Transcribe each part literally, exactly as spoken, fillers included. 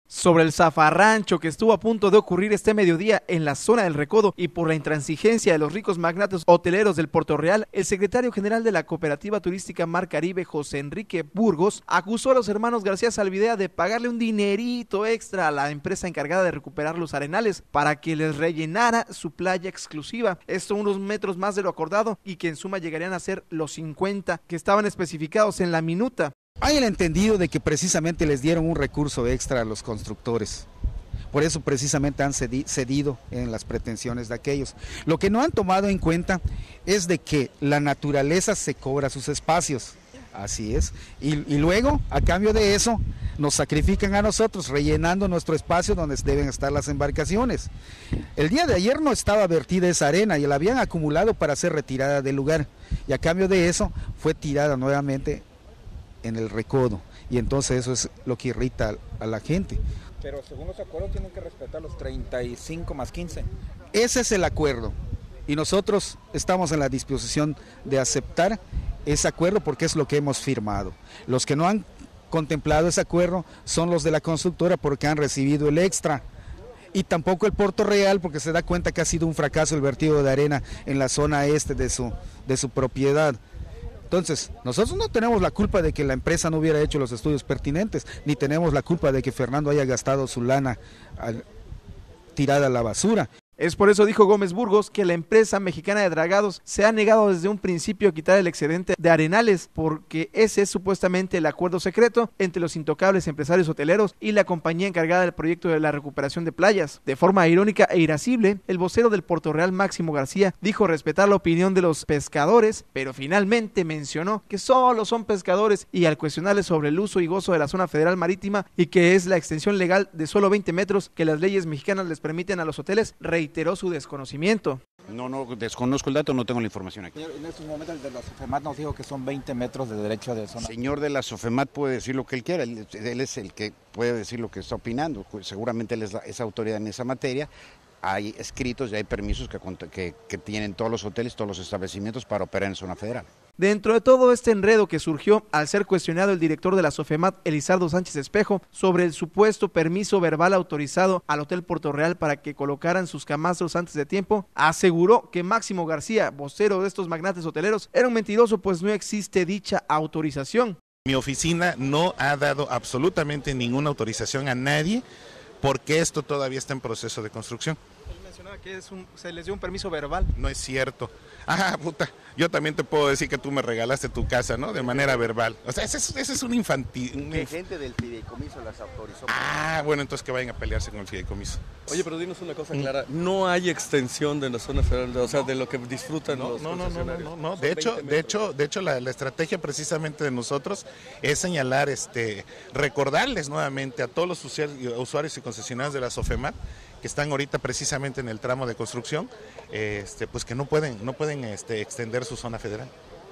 Sobre el zafarrancho que estuvo a punto de ocurrir este mediodía en la zona del Recodo y por la intransigencia de los ricos magnates hoteleros del Puerto Real, el secretario general de la Cooperativa Turística Mar Caribe, José Enrique Burgos, acusó a los hermanos García Zalvidea de pagarle un dinerito extra a la empresa encargada de recuperar los arenales para que les rellenara su playa exclusiva. Esto unos metros más de lo acordado y que en suma llegarían a ser los cincuenta que estaban especificados en la minuta. Hay el entendido de que precisamente les dieron un recurso extra a los constructores. Por eso precisamente han cedido en las pretensiones de aquellos. Lo que no han tomado en cuenta es de que la naturaleza se cobra sus espacios. Así es. Y, y luego, a cambio de eso, nos sacrifican a nosotros, rellenando nuestro espacio donde deben estar las embarcaciones. El día de ayer no estaba vertida esa arena y la habían acumulado para ser retirada del lugar. Y a cambio de eso, fue tirada nuevamente en el Recodo, y entonces eso es lo que irrita a la gente. Pero según los acuerdos tienen que respetar los treinta y cinco más quince. Ese es el acuerdo, y nosotros estamos en la disposición de aceptar ese acuerdo porque es lo que hemos firmado. Los que no han contemplado ese acuerdo son los de la constructora porque han recibido el extra, y tampoco el Puerto Real porque se da cuenta que ha sido un fracaso el vertido de arena en la zona este de su, de su propiedad. Entonces, nosotros no tenemos la culpa de que la empresa no hubiera hecho los estudios pertinentes, ni tenemos la culpa de que Fernando haya gastado su lana al, tirada a la basura. Es por eso, dijo Gómez Burgos, que la empresa mexicana de dragados se ha negado desde un principio a quitar el excedente de arenales, porque ese es supuestamente el acuerdo secreto entre los intocables empresarios hoteleros y la compañía encargada del proyecto de la recuperación de playas. De forma irónica e irascible, el vocero del Puerto Real, Máximo García, dijo respetar la opinión de los pescadores, pero finalmente mencionó que solo son pescadores, y al cuestionarles sobre el uso y gozo de la zona federal marítima y que es la extensión legal de solo veinte metros que las leyes mexicanas les permiten a los hoteles, reiteró su desconocimiento. No, no, desconozco el dato, no tengo la información aquí. Señor, en estos momentos el de la SOFEMAT nos dijo que son veinte metros de derecho de zona. Señor de la SOFEMAT puede decir lo que él quiera, él, él es el que puede decir lo que está opinando, seguramente él es, la, es autoridad en esa materia. Hay escritos y hay permisos que, que, que tienen todos los hoteles, todos los establecimientos para operar en zona federal. Dentro de todo este enredo que surgió al ser cuestionado el director de la SOFEMAT, Elizardo Sánchez Espejo, sobre el supuesto permiso verbal autorizado al Hotel Puerto Real para que colocaran sus camastros antes de tiempo, aseguró que Máximo García, vocero de estos magnates hoteleros, era un mentiroso, pues no existe dicha autorización. Mi oficina no ha dado absolutamente ninguna autorización a nadie porque esto todavía está en proceso de construcción. Él mencionaba que es un, se les dio un permiso verbal. No es cierto. Ah, puta, yo también te puedo decir que tú me regalaste tu casa, ¿no? De manera verbal. O sea, ese es, ese es un infantil. Un ¿Qué inf... gente del fideicomiso las autorizó? Ah, bueno, entonces que vayan a pelearse con el fideicomiso. Oye, pero dinos una cosa clara, no hay extensión de la zona federal, o sea, de lo que disfrutan no, los no, concesionarios. No, no, no, no, de hecho, de hecho, de hecho la, la estrategia precisamente de nosotros es señalar, este, recordarles nuevamente a todos los usuarios y concesionarios de la SOFEMAT que están ahorita precisamente en el tramo de construcción, este, pues que no pueden, no pueden este, extender su zona federal.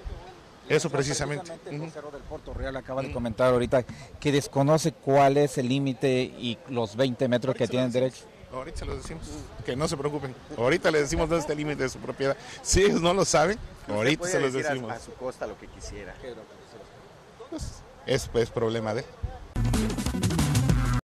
Eso precisamente. El vocero del Puerto Real acaba de comentar ahorita que desconoce cuál es el límite y los veinte metros ahorita que tienen derecho. Ahorita se los decimos, que no se preocupen. Ahorita les decimos dónde está el límite de su propiedad. Si ellos no lo saben, ahorita se los decimos. A su costa lo que quisiera. Pues, es pues problema de él.